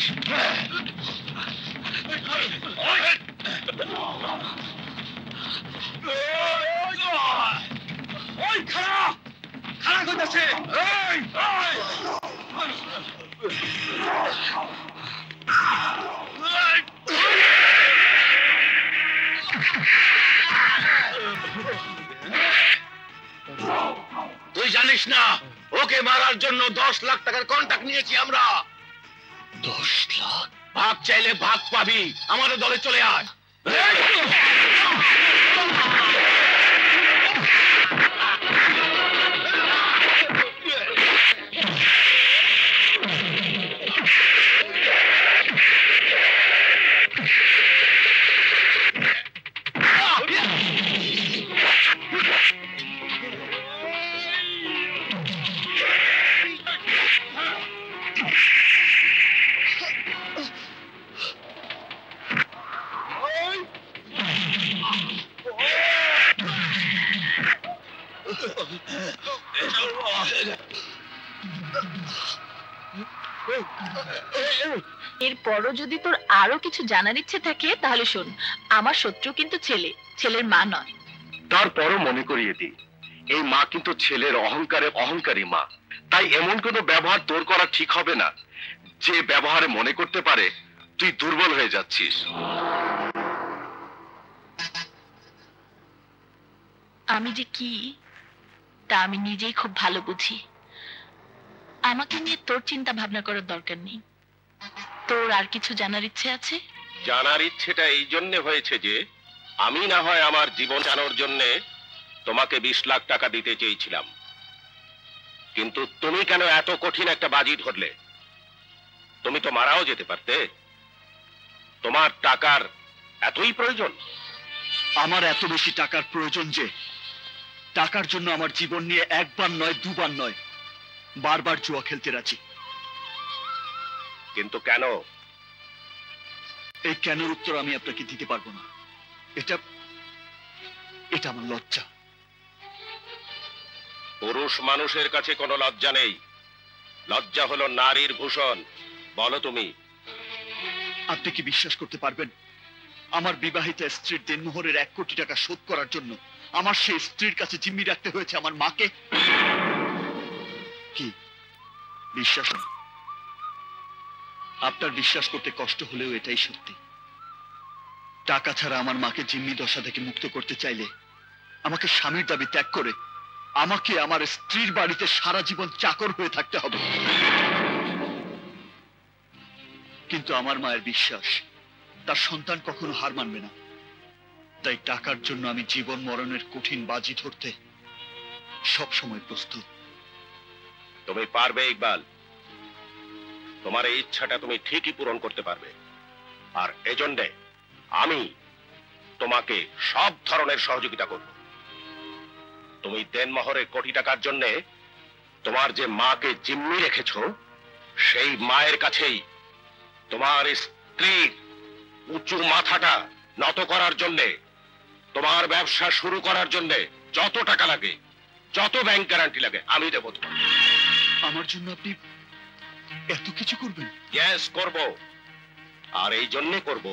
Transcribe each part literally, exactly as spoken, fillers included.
ওই খাড়া খাড়া করতেছে এই তুই জানিস না ওকে মারার জন্য দশ লাখ টাকার কন্ট্রাক্ট নিয়েছি আমরা। দশ লাখ? ভাগ চাইলে ভাগ পাবি, আমাদের দলে চলে আয়। এরপরও যদি তোর আরো কিছু জানার ইচ্ছে থাকে তাহলে শোন, আমার শত্রু কিন্তু ছেলে, ছেলের মা নয়। তারপরও মনে করিয়ে দিই, এই মা কিন্তু ছেলের অহংকারে অহংকারী মা। তাই এমন কোনো ব্যবহার তোর করা ঠিক হবে না যে ব্যবহারে মনে করতে পারে তুই দুর্বল হয়ে যাচ্ছিস। আমি যে কি তা আমি নিজেই খুব ভালো বুঝি। আমাকে নিয়ে তোর চিন্তা ভাবনা করার দরকার নেই। তোর আর কিছু জানার ইচ্ছে আছে? জানার ইচ্ছেটা এই জন্য হয়েছে যে আমি না হয় আমার জীবন জানার জন্য তোমাকে বিশ লাখ টাকা দিতে চেয়েছিলাম, কিন্তু তুমি কেন এত কঠিন একটা বাজি ধরলে? তুমি তো মারাও যেতে পারতে। তোমার টাকার এতই প্রয়োজন? আমার এত বেশি টাকার প্রয়োজন যে টাকার জন্য আমার জীবন নিয়ে একবার নয় দুবার নয় বারবার জুয়া খেলতে রাজি। কিন্তু কেন? এই কেনর উত্তর আমি আপনাকে দিতে পারবো না। এটা এটা আমার লজ্জা। পুরুষ মানুষের কাছে কোনো লজ্জা নেই। লজ্জা হলো নারীর ভূষণ। বলো তুমি। আপনি কি বিশ্বাস করতে পারবেন আমার বিবাহিতা স্ত্রীর দেনমোহরের এক কোটি টাকা শোধ করার জন্য আমার সেই স্ত্রীর কাছে জিম্মি রাখতে হয়েছে আমার মাকে? কি বিশ্বাস না? আপনার বিশ্বাস করতে কষ্ট হলেও এটাই সত্যি। টাকা ছাড়া আমার মাকে জিম্মি দশা থেকে মুক্ত করতে চাইলে আমাকে স্বামীর দাবি ত্যাগ করে আমাকে আমার স্ত্রীর বাড়িতে সারা জীবন চাকর হয়ে থাকতে হবে। কিন্তু আমার মায়ের বিশ্বাস তার সন্তান কখনো হার মানবে না। তাই টাকার জন্য আমি জীবন মরণের কঠিন বাজি ধরতে সব সময় প্রস্তুত। তুমি পারবে ইকবাল। তোমার এই ইচ্ছাটা তুমি ঠিকই পূরণ করতে পারবে। আর এজন্য আমি তোমাকে সব ধরনের সহযোগিতা করব। তুমি দেনমোহরের কোটি টাকার জন্য তোমার যে মাকে জিম্মি রেখেছো সেই মায়ের কাছেই তোমার স্ত্রীর উঁচু মাথাটা নত করার জন্য, তোমার ব্যবসা শুরু করার জন্য যত টাকা লাগে, যত ব্যাংক গ্যারান্টি লাগে আমি দেবো তোমার। আমার জন্য আপনি এত কিছু করবেন? ইয়েস, করব। আর এই জন্যে করব,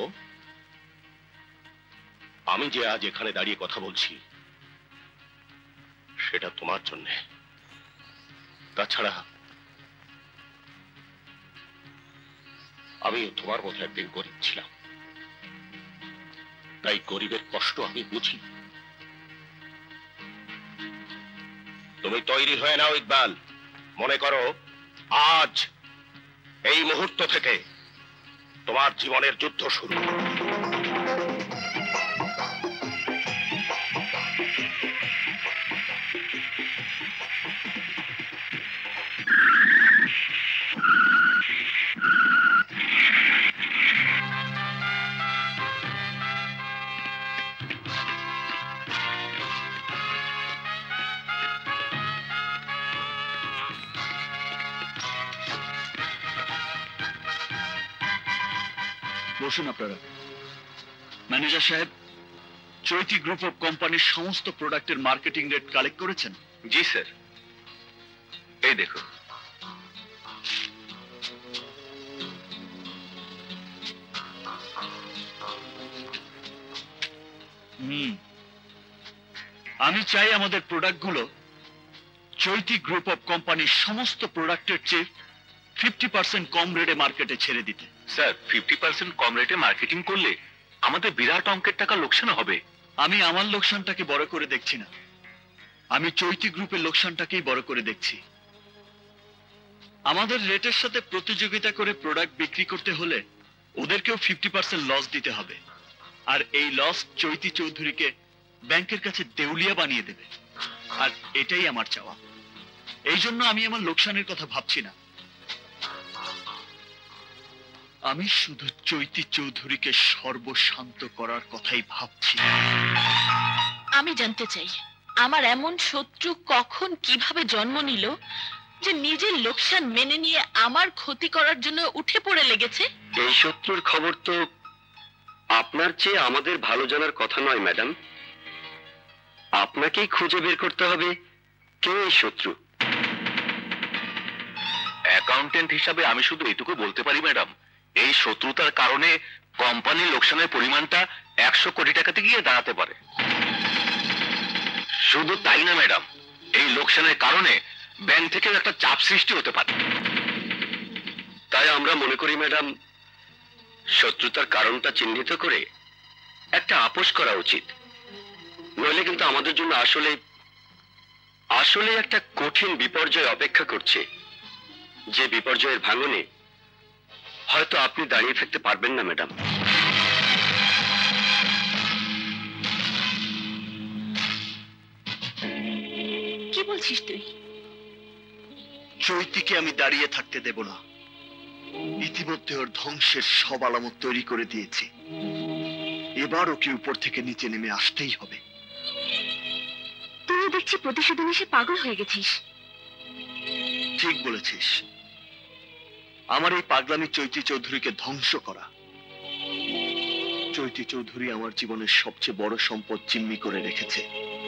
আমি যে আজ এখানে দাঁড়িয়ে কথা বলছি সেটা তোমার জন্য। তাছাড়া আমি তোমার মতো একদিন গরিব ছিলাম, তাই গরিবের কষ্ট আমি বুঝি। তুমি তৈরি হয়ে নাও ইকবাল। মনে করো আজ এই মুহূর্ত থেকে তোমার জীবনের যুদ্ধ শুরু। বসুন আপনারা। ম্যানেজার সাহেব, চৈতি গ্রুপ অফ কোম্পানির সমস্ত প্রোডাক্টের মার্কেটিং রেট কালেক্ট করেছেন? জি স্যার, এই দেখো। হুম আমি চাই আমাদের প্রোডাক্টগুলো চৈতি গ্রুপ অফ কোম্পানির সমস্ত প্রোডাক্টের চেয়ে ফিফটি পার্সেন্ট কম রেটে মার্কেটে ছেড়ে দিতে। স্যার, ফিফটি পার্সেন্ট কম রেটে মার্কেটিং করলে আমাদের বিরাট অঙ্কের টাকা লোকসান হবে। আমি আমার লোকসানটাকে বড় করে দেখছি না, আমি চৈতি গ্রুপের লোকসানটাকেই বড় করে দেখছি। আমাদের রেটের সাথে প্রতিযোগিতা করে প্রোডাক্ট বিক্রি করতে হলে ওদেরকেও ফিফটি পার্সেন্ট লস দিতে হবে, আর এই লস চৈতি চৌধুরীকে ব্যাংকের কাছে দেউলিয়া বানিয়ে দেবে, আর এটাই আমার চাওয়া। এই জন্য আমি আমার লোকসানের কথা ভাবছি না, আমি শুধু চৈতি চৌধুরীকে সর্বশান্ত করার কথাই ভাবছি। আমি জানতে চাই আমার এমন শত্রু কখন কিভাবে জন্ম নিল যে নিজের লোকসান মেনে নিয়ে আমার ক্ষতি করার জন্য উঠে পড়ে লেগেছে। এই শত্রুর খবর তো আপনার চেয়ে আমাদের ভালো জানার কথা নয় ম্যাডাম, আপনাকেই খুঁজে বের করতে হবে কে এই শত্রু। অ্যাকাউন্টেন্ট হিসাবে আমি শুধু এটুকু বলতে পারি ম্যাডাম, এই শত্রুতার কারণে কোম্পানির লোকসানের পরিমাণটা একশো কোটি টাকাতে গিয়ে দাঁড়াতে পারে। শুধু তাই না ম্যাডাম, এই লোকসানের কারণে ব্যাংক থেকেও একটা চাপ সৃষ্টি হতে পারে। তাই আমরা মনে করি ম্যাডাম, শত্রুতার কারণটা চিহ্নিত করে একটা আপোষ করা উচিত, নইলে কিন্তু আমাদের জন্য আসলে আসলে একটা কঠিন বিপর্যয় অপেক্ষা করছে, যে বিপর্যয়ের ভাঙনে হয়তো আপনি দাঁড়িয়ে থাকতে পারবেন না ম্যাডাম। কি বলছিস তুই? চৈতিকে আমি দাঁড়িয়ে থাকতে দেব না, ইতিমধ্যে ওর ধ্বংসের সব আলামত তৈরি করে দিয়েছি, এবার ওকে উপর থেকে নিচে নেমে আসতেই হবে। তুই দেখছি প্রতিশোধ এসে পাগল হয়ে গেছিস। ঠিক বলেছিস, আমার এই পাগলামি চৈতি চৌধুরীকে ধ্বংস করা। চৈতি চৌধুরী আমার জীবনের সবচেয়ে বড় সম্পদ জিম্মি করে রেখেছে,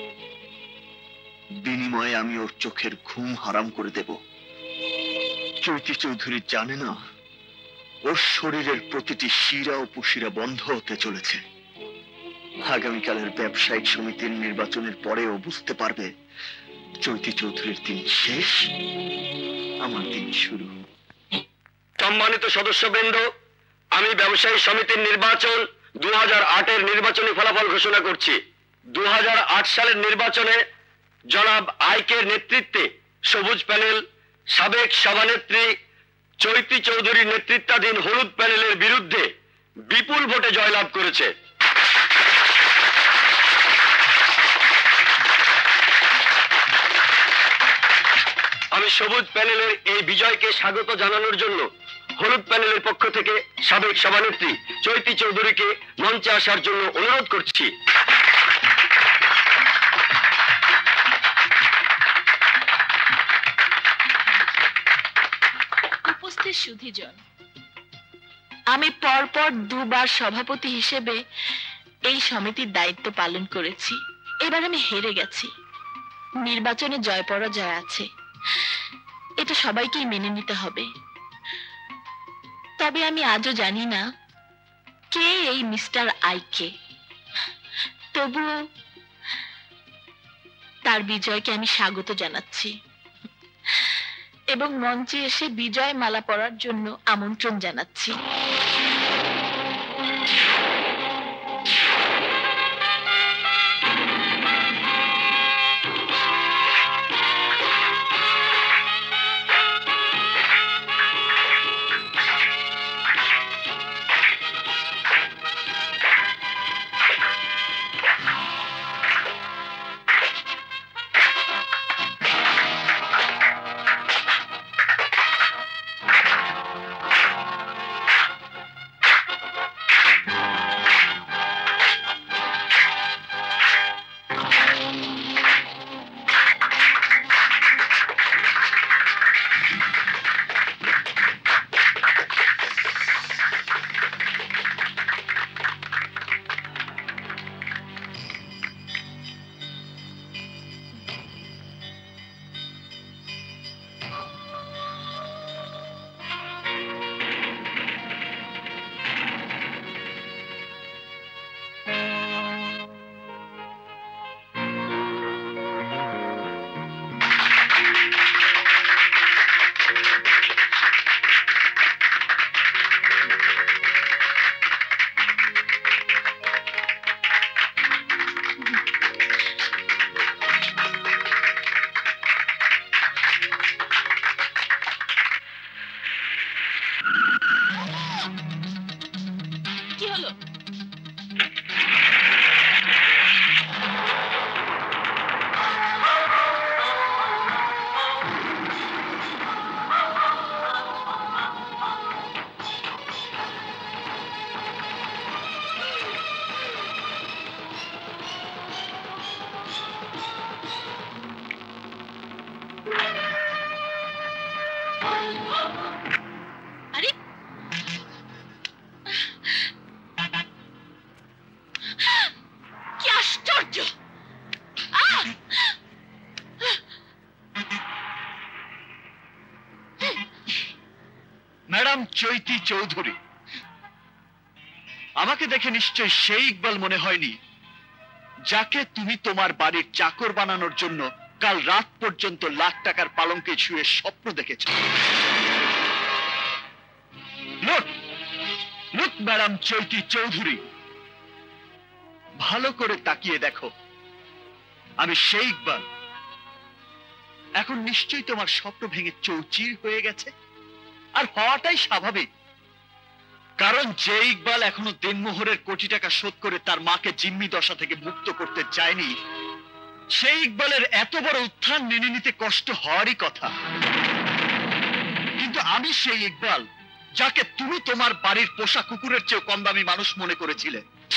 বিনিময়ে আমি ওর চোখের ঘুম হারাম করে দেব। চৈতি চৌধুরী জানে না ওর শরীরের প্রতিটি শিরা ও পুশিরা বন্ধ হতে চলেছে। আগামীকালের ব্যবসায়িক সমিতির নির্বাচনের পরে ও বুঝতে পারবে চৈতি চৌধুরীর দিন শেষ, আমার দিন শুরু। সম্মানিত সদস্যবৃন্দ, আমি ব্যবসায়ী সমিতির নির্বাচন দু হাজার আটের নির্বাচনী ফলাফল ঘোষণা করছি। দু হাজার আট সালের নির্বাচনে জনাব আইকের নেতৃত্বে সবুজ প্যানেল সাবেক সভানেত্রী চৈতি চৌধুরীর নেতৃত্বাধীন হলুদ প্যানেলের বিরুদ্ধে বিপুল ভোটে জয়লাভ করেছে। আমি সবুজ প্যানেলের এই বিজয়কে স্বাগত জানানোর জন্য হলুদ প্যানেলের পক্ষ থেকে সাবেক সভানেত্রী চৈতি চৌধুরীকে মঞ্চে আসার জন্য অনুরোধ করছি। উপস্থিত সুধীজন, আমি পরপর দুবার সভাপতি হিসেবে এই সমিতির দায়িত্ব পালন করেছি। এবার আমি হেরে গেছি, নির্বাচনে জয় পরাজয় আছে, এটা সবাইকেই মেনে নিতে হবে। তবে আমি আজও জানি না কে এই মিস্টার আইকে, তবুও তার বিজয়কে আমি স্বাগত জানাচ্ছি এবং মঞ্চে এসে বিজয় মালা পরার জন্য আমন্ত্রণ জানাচ্ছি। ম্যাডাম চৈতি চৌধুরী, আমাকে দেখে নিশ্চয় সেই ইকবাল মনে হয়নি যাকে তুমি তোমার বাড়ির চাকর বানানোর জন্য কাল রাত পর্যন্ত লাখ টাকার পালঙ্কে শুয়ে স্বপ্ন দেখেছ। Look look madam Chaiti Chowdhury, ভালো করে তাকিয়ে দেখো, আমি সেই ইকবাল। এখন নিশ্চয়ই তোমার স্বপ্ন ভেঙে চৌচির হয়ে গেছে, আর হওয়াটাই স্বাভাবিক, কারণ যে ইকবাল এখনো দিনমোহরের কোটি টাকা শোধ করে তার মাকে জিম্মি দশা থেকে মুক্ত করতে চায়নি, সেই ইকবালের এত বড় উত্থান মেনে নিতে কষ্ট হওয়ারই কথা। কিন্তু আমি সেই ইকবাল যাকে তুমি তোমার বাড়ির পোষা কুকুরের চেয়েও কম দামি মানুষ মনে করেছিলে।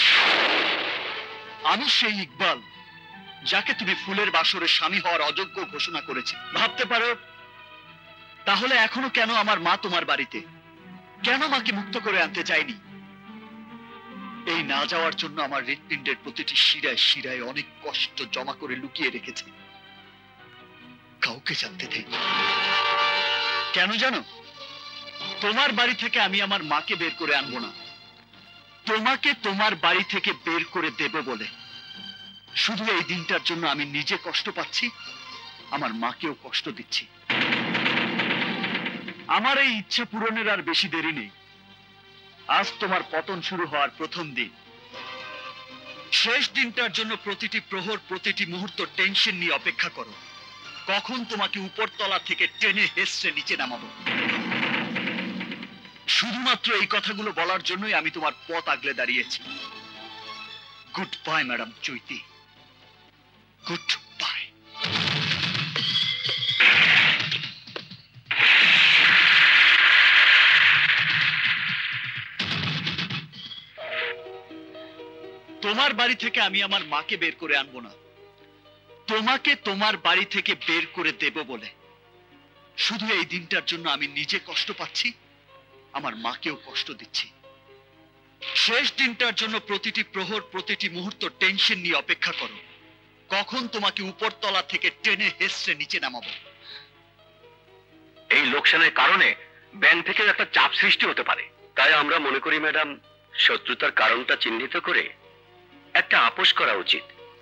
আমি সেই ইকবাল যাকে তুমি ফুলের বাসরে স্বামী হওয়ার অযোগ্য ঘোষণা করেছি। ভাবতে পারো তাহলে এখনো কেন আমার মা তোমার বাড়িতে, কেন মাকে মুক্ত করে আনতে চাইনি? এই না যাওয়ার জন্য আমার হৃৎপিণ্ডের প্রতিটি শিরায় শিরায় অনেক কষ্ট জমা করে লুকিয়ে রেখেছে, কাউকে জানতে দেই। কেন জানো? তোমার বাড়ি থেকে আমি আমার মাকে বের করে আনবো না, তোমাকে তোমার বাড়ি থেকে বের করে দেব বলে। শুধু এই দিনটার জন্য আমি নিজে কষ্ট পাচ্ছি, আমার মাকেও কষ্ট দিচ্ছি। আমার এই ইচ্ছা পূরণের আর বেশি দেরি নেই। আজ তোমার পতন শুরু হওয়ার প্রথম দিন। শেষ দিনটার জন্য প্রতিটি প্রহর প্রতিটি মুহূর্ত টেনশন নিয়ে অপেক্ষা করো, কখন তোমাকে উপরতলা থেকে টেনে হেসড়ে নিচে নামাবো। শুধুমাত্র এই কথাগুলো বলার জন্যই আমি তোমার পথ আগলে দাঁড়িয়েছি। Goodbye madam Chaiti, goodbye. তোমার বাড়ি থেকে আমি আমার মাকে বের করে আনবো না, তোমাকে তোমার বাড়ি থেকে বের করে দেব বলে। শুধু এই দিনটার জন্য আমি নিজে কষ্ট পাচ্ছি, আমার মাকেও কষ্ট দিচ্ছি। শেষ দিনটার জন্য প্রতিটি প্রহর প্রতিটি মুহূর্ত টেনশন নিয়ে অপেক্ষা করো, কখন তোমাকে উপরতলা থেকে টেনে হেসড়ে নিচে নামাবো। এই লোকসানের কারণে ব্যাংক থেকে একটা চাপ সৃষ্টি হতে পারে। তাই আমরা মনে করি ম্যাডাম, শত্রুতার কারণটা চিহ্নিত করে একটা আপোষ করা উচিত।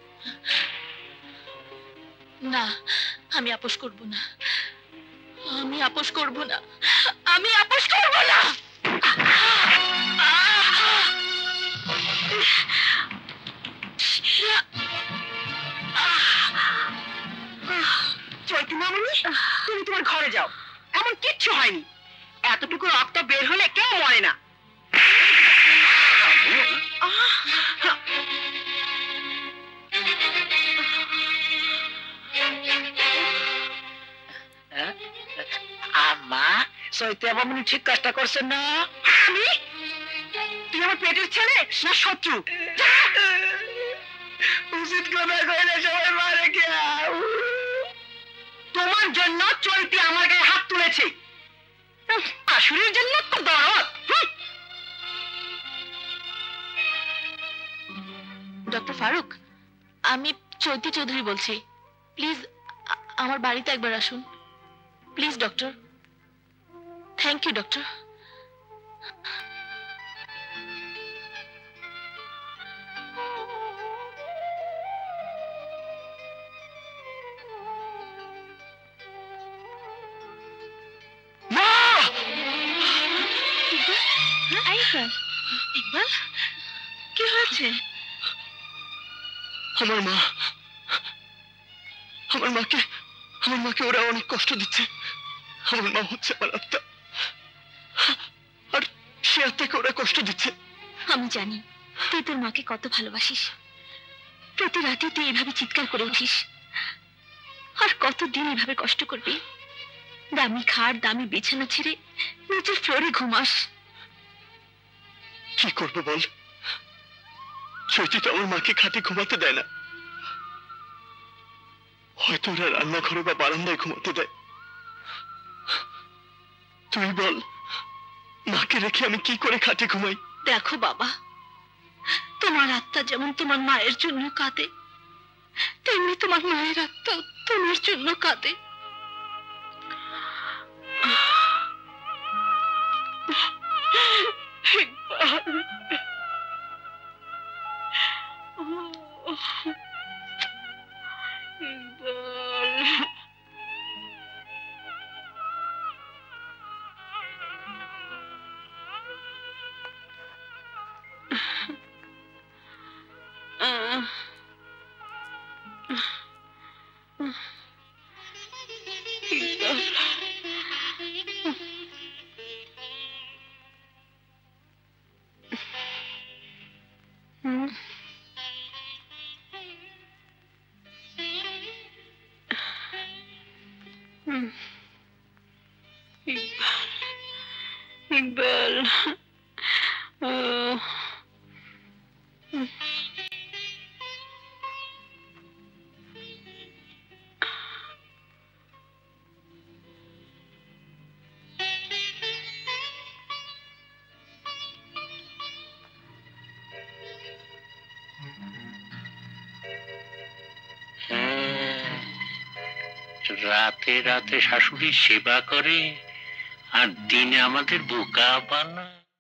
না, আমি আপোষ করব না, আমি আপোষ করব না, আমি আপোষ করব না। চৈতি মামনি, তুমি তোমার ঘরে যাও, এমন কিচ্ছু হয়নি। এতটুকু রক্ত বের হলে কেউ মরে না। আম্মা, চৈতি মামনি ঠিক কাজটা করছেন না? আমি? তুই আমার পেটের ছেলে না শত্রু? উচিত কথা কইলে সবাই মারে কে? তোমার জন্য চৈতি আমার গায়ে হাত তুলেছে, শাশুড়ির জন্য তো দরদ। ডক্টর ফারুক, আমি চৈতি চৌধুরী বলছি। প্লিজ আমার বাড়িতে একবার আসুন, please doctor. Thank you doctor. Iqbal, কি হয়েছে? আমার মা, আমার মাকে আমার মাকে ওরা অনেক কষ্ট দিচ্ছে। আমার মা হচ্ছে আমার আত্মা, আর সে আত্মাকে ওরা কষ্ট দিচ্ছে। আমি জানি তুই তোর মাকে কত ভালোবাসিস। প্রতি রাতে তুই এভাবে চিৎকার করে উঠিস, আর কতদিন এভাবে কষ্ট করবি? দামি খাট দামি বিছানা ছেড়ে নিচের ফ্লোরে ঘুমাস। কি করবো বল, চৈতি তো আমার মাকে খাটে ঘুমাতে দেয় না। হয়তো ওরা রান্নাঘরে বা বারান্দায় ঘুমাতে দেয়। তুই বল, মাকে রেখে আমি কি করে খাটে ঘুমাই? দেখো বাবা, তোমার আত্মা যেমন তোমার মায়ের জন্য কাঁদে, তেমনি তোমার মায়ের আত্মা তোমার জন্য কাঁদে। ইকবাল, ও রাতে রাতে শাশুড়ির সেবা করে আর দিনে আমাদের বোকা বানায়।